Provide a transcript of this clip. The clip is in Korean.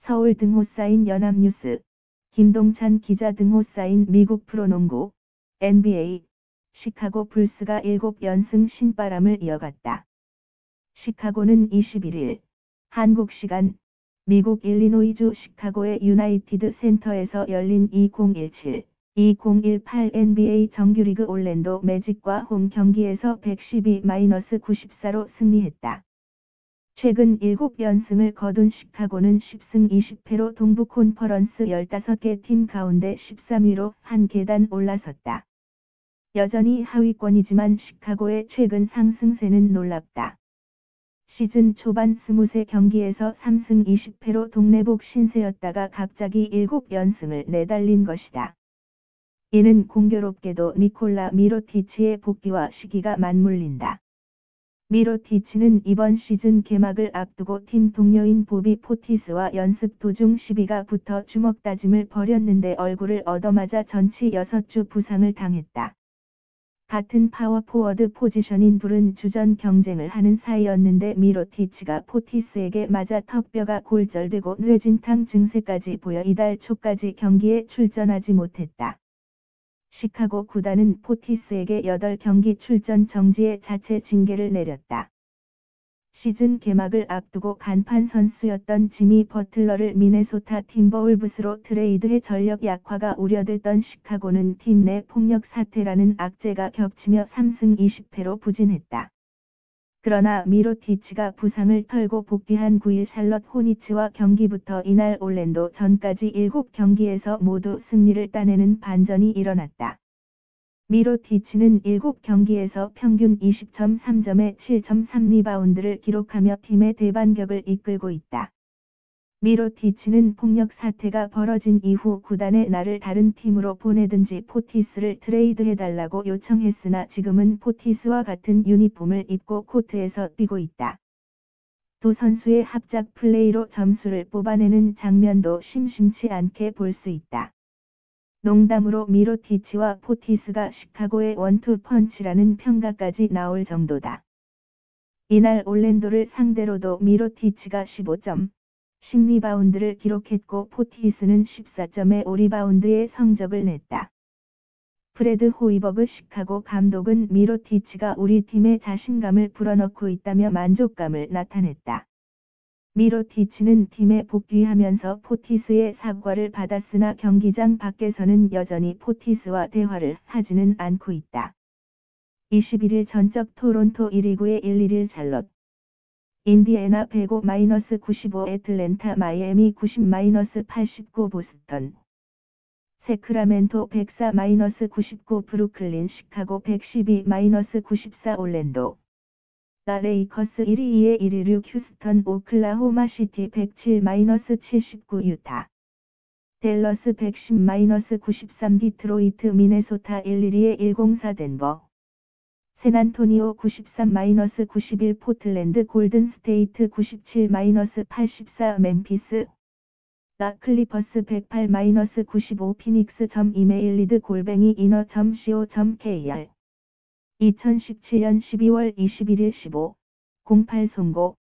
서울 등호 쌓인 연합뉴스, 김동찬 기자 등호 쌓인 미국 프로농구, NBA, 시카고 불스가 7연승 신바람을 이어갔다. 시카고는 21일, 한국 시간, 미국 일리노이주 시카고의 유나이티드 센터에서 열린 2017-2018 NBA 정규리그 올랜도 매직과 홈 경기에서 112-94로 승리했다. 최근 7연승을 거둔 시카고는 10승 20패로 동부 콘퍼런스 15개 팀 가운데 13위로 한 계단 올라섰다. 여전히 하위권이지만 시카고의 최근 상승세는 놀랍다. 시즌 초반 23경기에서 3승 20패로 동네북 신세였다가 갑자기 7연승을 내달린 것이다. 이는 공교롭게도 니콜라 미로티치의 복귀와 시기가 맞물린다. 미로티치는 이번 시즌 개막을 앞두고 팀 동료인 보비 포티스와 연습 도중 시비가 붙어 주먹 다짐을 벌였는데 얼굴을 얻어맞아 전치 6주 부상을 당했다. 같은 파워포워드 포지션인 둘은 주전 경쟁을 하는 사이였는데 미로티치가 포티스에게 맞아 턱뼈가 골절되고 뇌진탕 증세까지 보여 이달 초까지 경기에 출전하지 못했다. 시카고 구단은 포티스에게 8경기 출전 정지의 자체 징계를 내렸다. 시즌 개막을 앞두고 간판 선수였던 지미 버틀러를 미네소타 팀버울브스로 트레이드해 전력 약화가 우려됐던 시카고는 팀 내 폭력 사태라는 악재가 겹치며 3승 20패로 부진했다. 그러나 미로티치가 부상을 털고 복귀한 9일 샬럿 호니츠와 경기부터 이날 올랜도 전까지 7경기에서 모두 승리를 따내는 반전이 일어났다. 미로티치는 7경기에서 평균 20.3점에 7.3리바운드를 기록하며 팀의 대반격을 이끌고 있다. 미로티치는 폭력 사태가 벌어진 이후 구단에 나를 다른 팀으로 보내든지 포티스를 트레이드해달라고 요청했으나 지금은 포티스와 같은 유니폼을 입고 코트에서 뛰고 있다. 두 선수의 합작 플레이로 점수를 뽑아내는 장면도 심심치 않게 볼 수 있다. 농담으로 미로티치와 포티스가 시카고의 원투 펀치라는 평가까지 나올 정도다. 이날 올랜도를 상대로도 미로티치가 15점, 10리바운드를 기록했고 포티스는 14점에 5리바운드의 성적을 냈다. 프레드 호이버그 시카고 감독은 미로티치가 우리 팀의 자신감을 불어넣고 있다며 만족감을 나타냈다. 미로티치는 팀에 복귀하면서 포티스의 사과를 받았으나 경기장 밖에서는 여전히 포티스와 대화를 하지는 않고 있다. 21일 전적 토론토 1위구의 1-1 샬럿, 인디애나 105-95 애틀랜타 마이애미 90-89 보스턴, 세크라멘토 104-99 브루클린 시카고 112-94 올랜도, 레이커스 1위 1위 휴스턴 오클라호마 시티 107-79 유타, 댈러스 110-93 디트로이트 미네소타 112 104 덴버, 샌안토니오 93-91 포틀랜드 골든 스테이트 97-84 멤피스, 클리퍼스 108-95 피닉스. 이메일 리드 골뱅이 이너.co.kr 2017년 12월 21일 15:08 송고